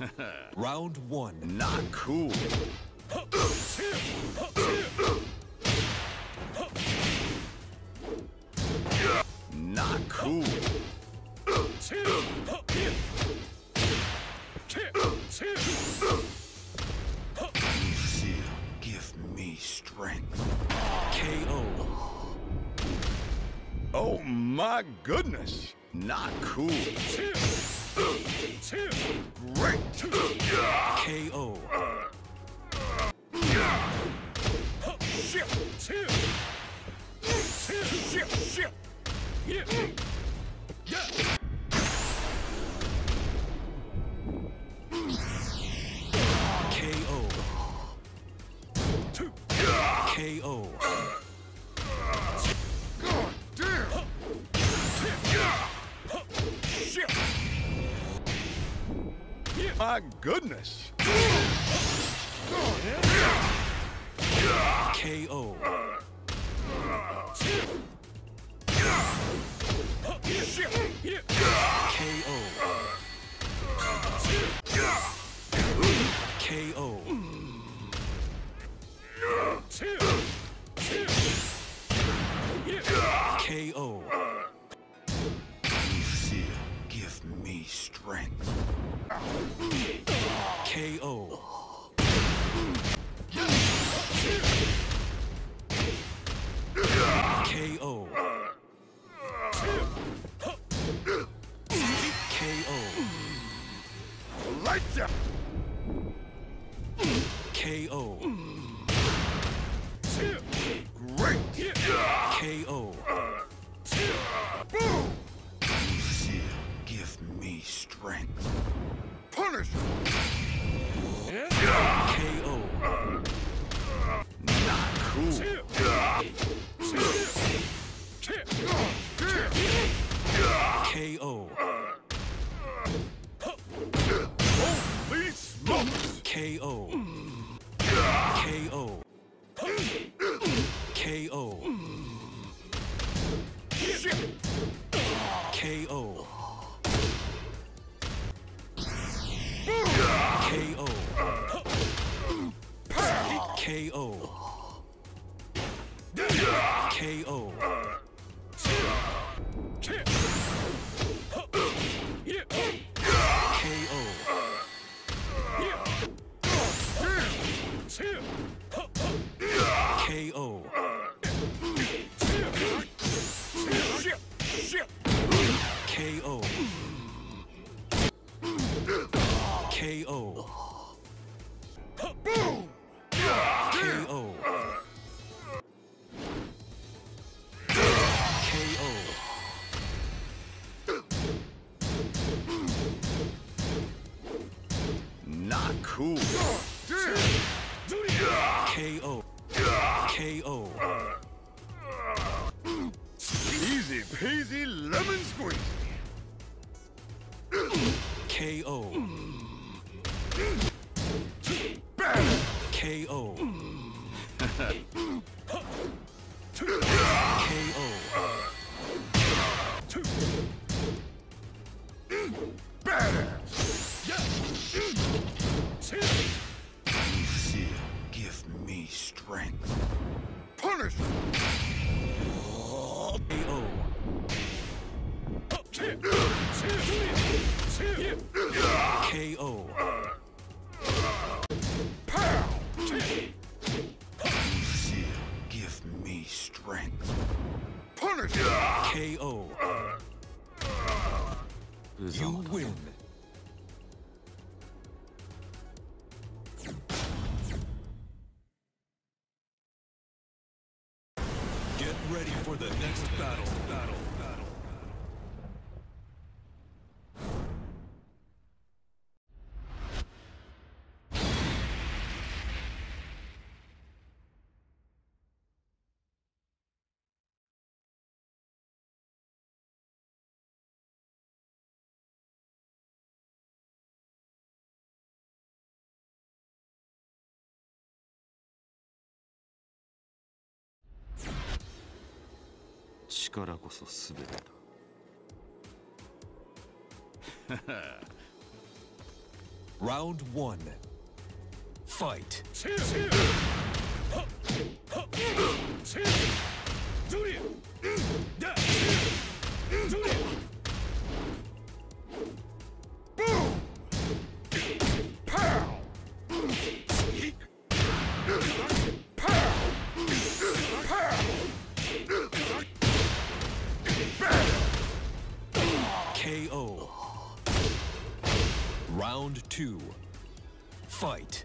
Round one. Not cool. Not cool. Lucille, give me strength. KO. Oh my goodness. Not cool. Great. KO. KO. God damn. My goodness. KO. KO. KO. Lucille, give me strength. KO. KO. KO. Lights out. KO. Great. KO. Boom. Lucille, give me strength. Punish. KO. Not cool. KO. Holy smokes. KO. KO. KO. KO. KO. KO. KO. KO. KO. KO. Boom. KO. Not cool. KO. KO. Easy peasy lemon squeeze. KO. Bam. KO. Lucille, give me strength. Punish. KO. KO. Lucille, give me strength. Punish. KO. You win. Get ready for the next battle. 力こそ全てだ。 Round one. Fight. KO. Round two. Fight.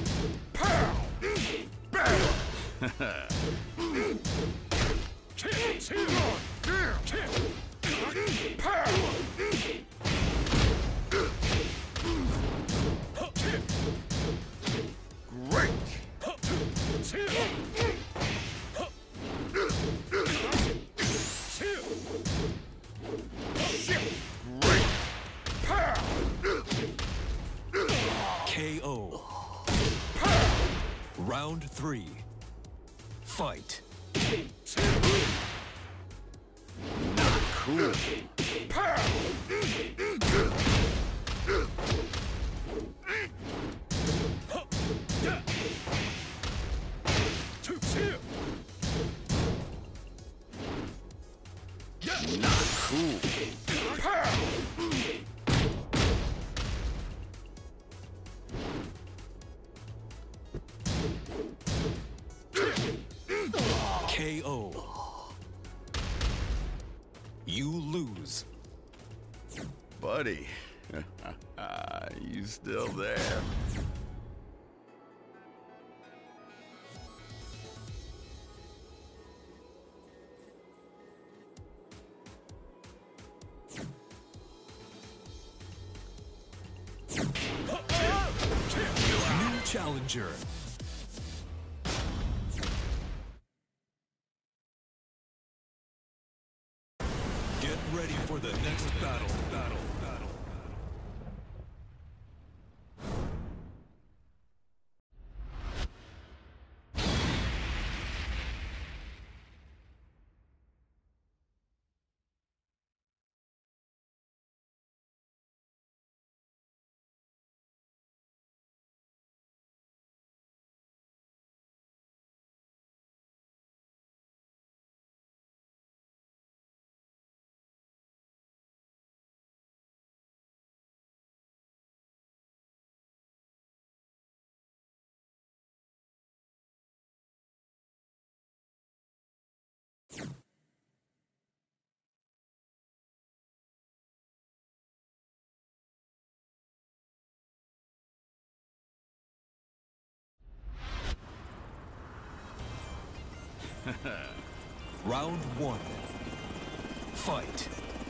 KO. Round three. Fight. Not cool. Not cool. KO. You lose. Buddy, you still there? New challenger. Get ready for the next battle. Round one. Fight.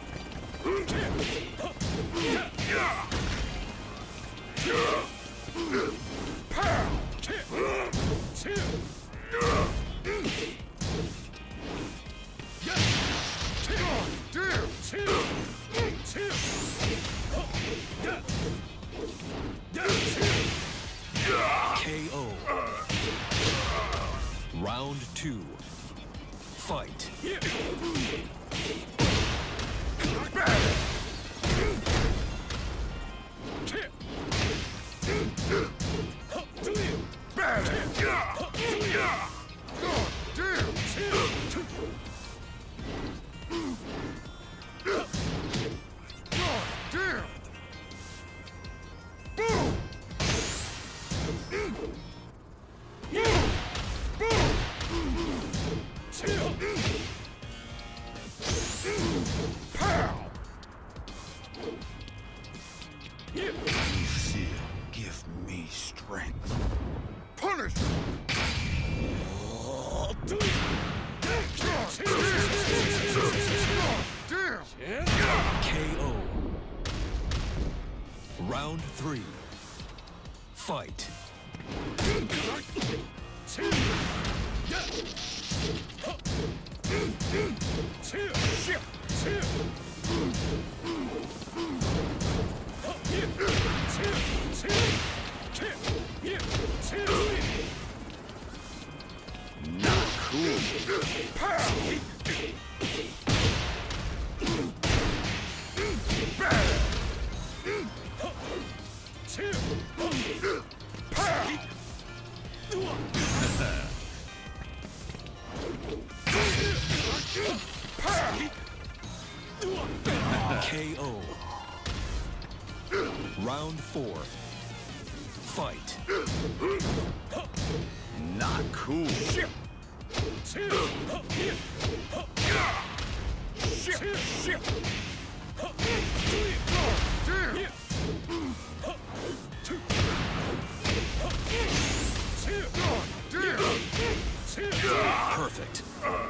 KO. Round two. Fight. Give me strength. Punish! KO. Round three. Fight. Not cool. KO. Round 4. Fight. Not cool. Perfect.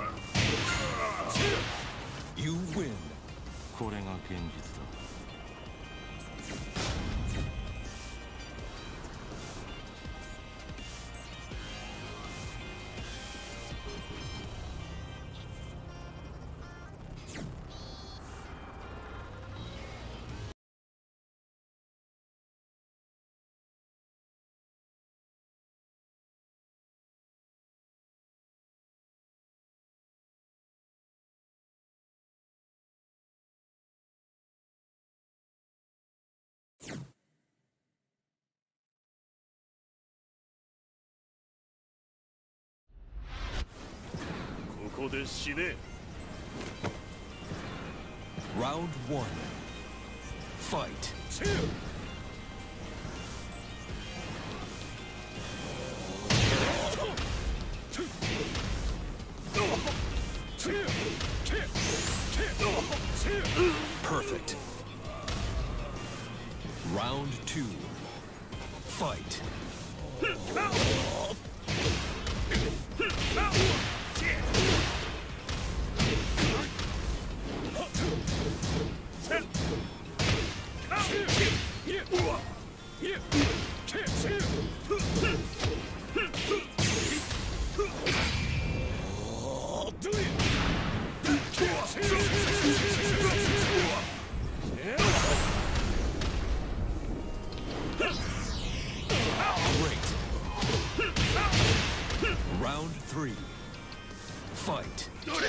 You win. これが現実だ。 ここで死ね。 Round 1. Fight. Perfect. Round 2. Fight. Great. Round 3. Fight.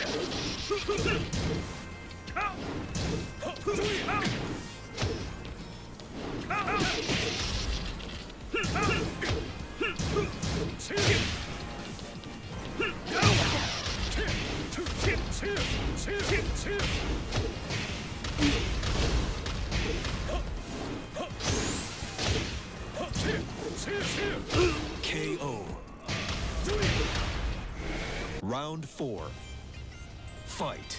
KO. Round 4. Fight.